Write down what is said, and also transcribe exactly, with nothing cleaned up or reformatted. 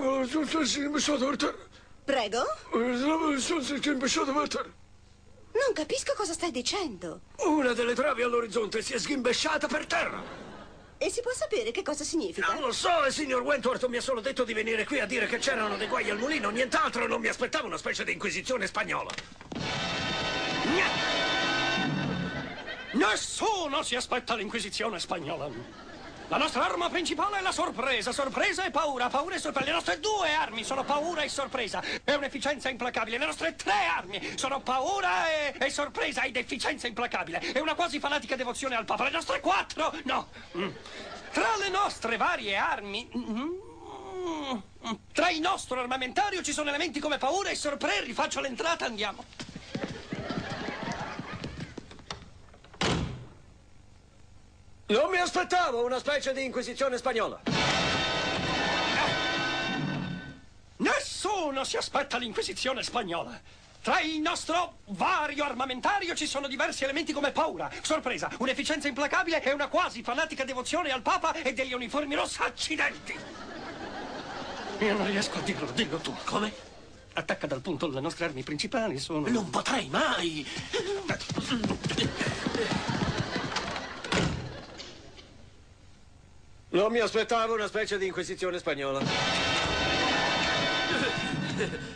Prego? Non capisco cosa stai dicendo. Una delle travi all'orizzonte si è sghimbesciata per terra. E si può sapere che cosa significa? Non lo so, il signor Wentworth mi ha solo detto di venire qui a dire che c'erano dei guai al mulino, nient'altro, non mi aspettavo una specie di inquisizione spagnola. Nessuno si aspetta l'inquisizione spagnola. La nostra arma principale è la sorpresa, sorpresa e paura, paura e sorpresa. Le nostre due armi sono paura e sorpresa e un'efficienza implacabile. Le nostre tre armi sono paura e, e sorpresa ed efficienza implacabile e una quasi fanatica devozione al Papa. Le nostre quattro, no. Mm. Tra le nostre varie armi, mm, tra il nostro armamentario ci sono elementi come paura e sorpresa. Rifaccio l'entrata, andiamo. Non mi aspettavo una specie di inquisizione spagnola. Nessuno si aspetta l'inquisizione spagnola. Tra il nostro vario armamentario ci sono diversi elementi come paura, sorpresa, un'efficienza implacabile e una quasi fanatica devozione al Papa e degli uniformi rossi. Accidenti! Io non riesco a dirlo, dillo tu. Come? Attacca dal punto le nostre armi principali sono... Non potrei mai! Non mi aspettavo una specie di inquisizione spagnola.